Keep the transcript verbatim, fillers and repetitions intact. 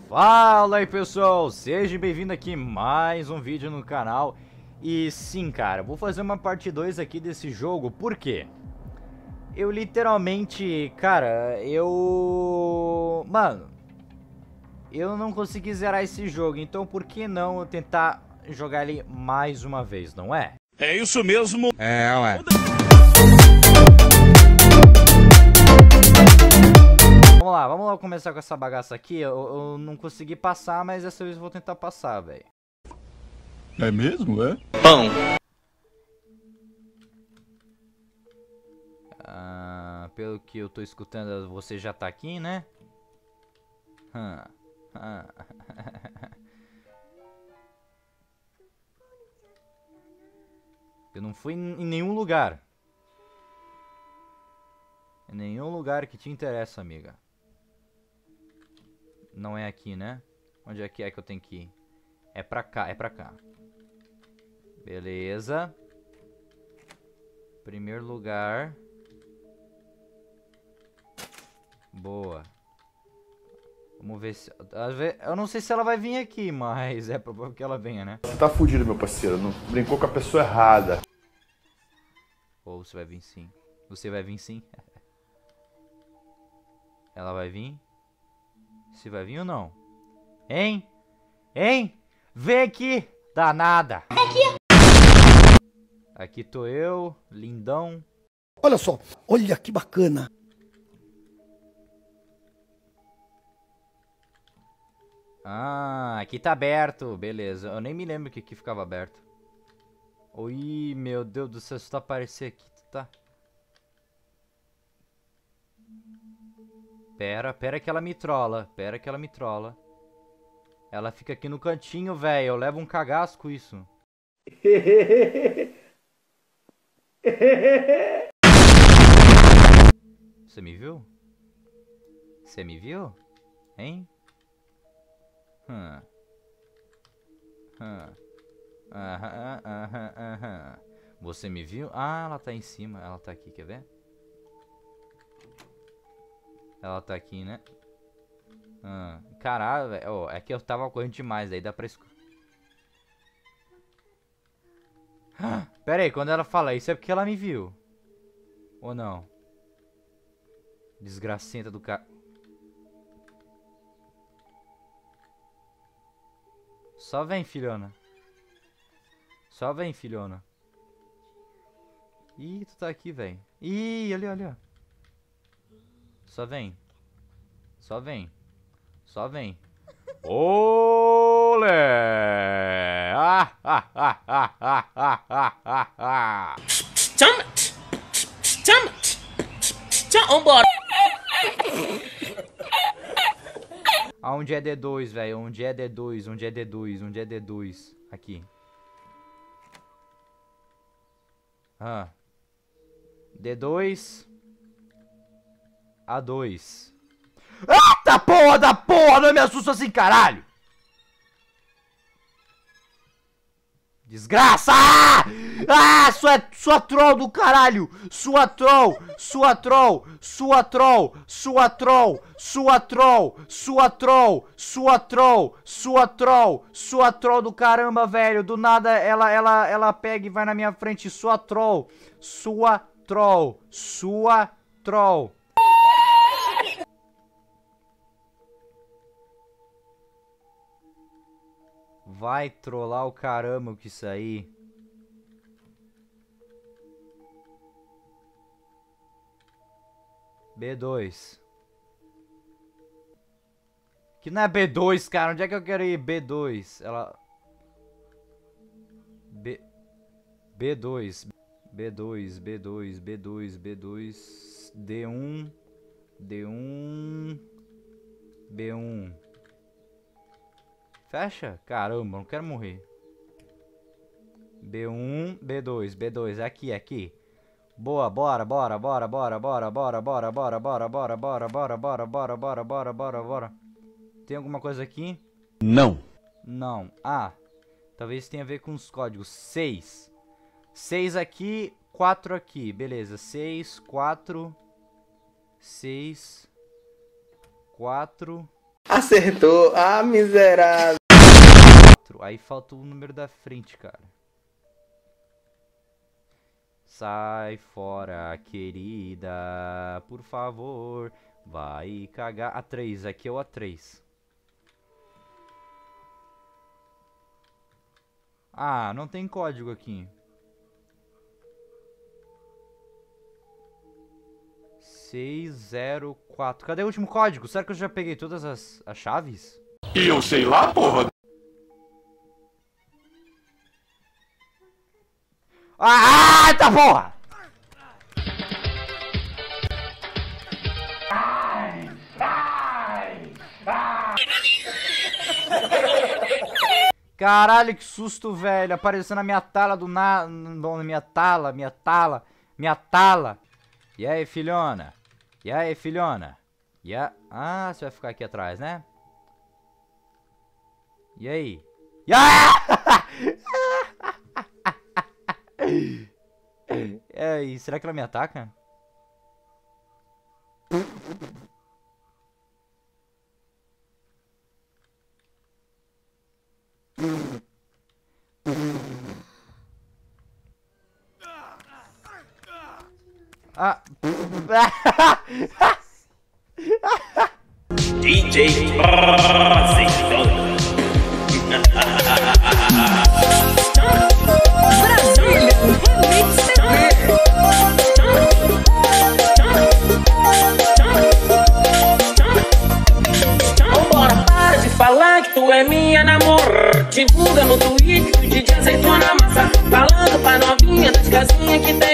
Fala aí pessoal, seja bem-vindo aqui mais um vídeo no canal. E sim cara, vou fazer uma parte dois aqui desse jogo, por quê? Eu literalmente, cara, eu... Mano, eu não consegui zerar esse jogo, então por que não eu tentar jogar ele mais uma vez, não é? É isso mesmo. É, ué. Vamos lá, vamos lá começar com essa bagaça aqui. Eu, eu não consegui passar, mas dessa vez eu vou tentar passar, velho. É mesmo, é? Pão. Ah, pelo que eu tô escutando, você já tá aqui, né? Hum. Hum. Eu não fui em nenhum lugar. Em nenhum lugar que te interessa, amiga. Não é aqui, né? Onde é que é que eu tenho que ir? É pra cá, é pra cá. Beleza. Primeiro lugar. Boa. Vamos ver se... Eu não sei se ela vai vir aqui, mas é provável que ela venha, né? Você tá fudido, meu parceiro. Não brincou com a pessoa errada. Ou você vai vir sim. Você vai vir sim. Ela vai vir? Se vai vir ou não? Hein? Hein? Vem aqui! Danada! Aqui! Aqui tô eu, lindão. Olha só, olha que bacana. Ah, aqui tá aberto. Beleza, eu nem me lembro que aqui ficava aberto. Oi, meu Deus do céu, se tu aparecer aqui, tu tá... Pera, pera que ela me trola. Pera que ela me trola. Ela fica aqui no cantinho, velho. Eu levo um cagaço com isso. Você me viu? Você me viu? Hein? Hum. Hum. Aham, aham, aham. Você me viu? Ah, ela tá em cima. Ela tá aqui, quer ver? Ela tá aqui, né? Ah, caralho, velho. Oh, é que eu tava correndo demais, aí dá pra escutar. Ah, pera aí, quando ela fala isso é porque ela me viu. Ou não? Desgracenta do cara. Só vem, filhona. Só vem, filhona. Ih, tu tá aqui, velho. Ih, ali, ali, ó. Só vem. Só vem. Só vem. Olé! Ah, ah, ah, ah, ah, ah, ah, ah, ah. Chama. Chama. Chama. Vambora. Aonde é D dois, velho? Onde é D dois? Onde é D dois? Onde é D dois? Aqui. Ah. D dois. A dois. Eita porra da porra! Não me assusta assim, caralho! Desgraça! Ah! Sua, sua troll do caralho! Sua troll! Sua troll! Sua troll! Sua troll! Sua troll! Sua troll! Sua troll! Sua troll! Sua troll do caramba, velho! Do nada ela, ela, ela pega e vai na minha frente. Sua troll! Sua troll! Sua troll! Vai trollar o caramba que isso aí. B dois. Que não é B dois, cara. Onde é que eu quero ir? B dois. Ela... B... B2. B2, B2, B2, B2. D um. D um. B um. Fecha? Caramba, não quero morrer. B um, B dois, B dois, é aqui, é aqui. Boa, bora, bora, bora, bora, bora, bora, bora, bora, bora, bora, bora, bora, bora, bora, bora, bora, bora, bora. Tem alguma coisa aqui? Não. Não. Ah, talvez tenha a ver com os códigos. seis. seis aqui, quatro aqui. Beleza, seis, quatro, seis, quatro, Acertou, ah, miserável. Aí falta o número da frente, cara. Sai fora, querida, por favor. Vai cagar. A três, aqui é o A três. Ah, não tem código aqui. seis zero quatro. Cadê o último código? Será que eu já peguei todas as, as chaves? E eu sei lá, porra. Ah, tá porra! Caralho, que susto, velho. Apareceu na minha tala do nada. Na minha tala, minha tala, minha tala. E aí, filhona? E aí, filhona? E a... Ah, você vai ficar aqui atrás, né? E aí? E aí? Será que ela me ataca? Ah. D J Brasileiro. Vambora, para de falar que tu é minha namor. Divulga no Twitter que o D J aceitou na massa. Falando pra novinha das casinhas que tem